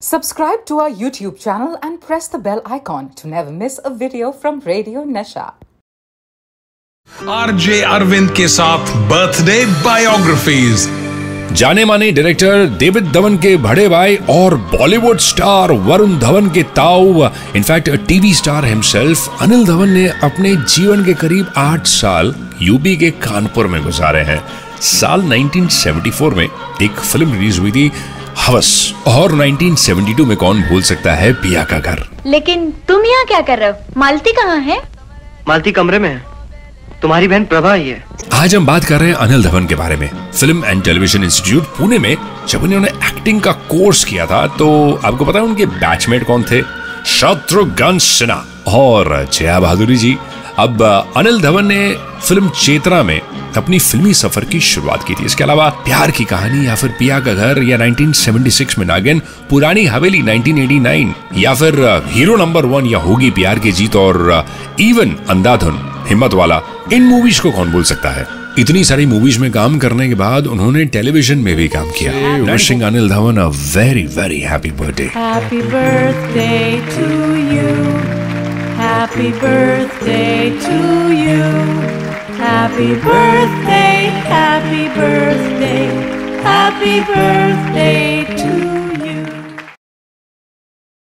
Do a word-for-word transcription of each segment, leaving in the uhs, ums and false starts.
Subscribe to our YouTube channel and press the bell icon to never miss a video from Radio Nasha. RJ Arvind के साथ birthday biographies. जाने माने director David Dhawan के बड़े भाई और बॉलीवुड स्टार वरुण धवन के ताऊ, in fact TV star himself Anil Dhawan ने अपने जीवन के करीब आठ साल यूपी के कानपुर में गुजारे हैं। साल उन्नीस सौ चौहत्तर में एक फिल्म रिलीज हुई थी हवस, और उन्नीस सौ बहत्तर में कौन भूल सकता है पिया का घर। लेकिन तुम यहाँ क्या कर रहे हो? मालती कहाँ है? मालती कमरे में है, तुम्हारी बहन प्रभा आई है। आज हम बात कर रहे हैं अनिल धवन के बारे में। Film and television institute Pune में जब उन्होंने एक्टिंग का कोर्स किया था तो आपको पता है उनके बैचमेट कौन थे? शत्रुघ्न सिन्हा और जया बहादुरी जी। अब अनिल धवन ने फिल्म चेतना में अपनी फिल्मी सफर की शुरुआत की थी। इसके अलावा प्यार की कहानी या फिर पिया का घर या उन्नीस सौ छिहत्तर में नागिन, पुरानी हवेली उन्नीस सौ नवासी या फिर हीरो नंबर वन या होगी प्यार की जीत और इवन अंधाधुन हिम्मत वाला, इन मूवीज को कौन भूल सकता है। इतनी सारी मूवीज में काम करने के बाद उन्होंने टेलीविजन में भी काम किया। Wishing Anil Dhawan a very very happy birthday. Happy birthday to you, happy birthday to you, happy birthday, happy birthday, happy birthday to you.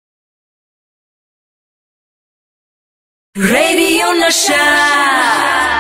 Radio नशा।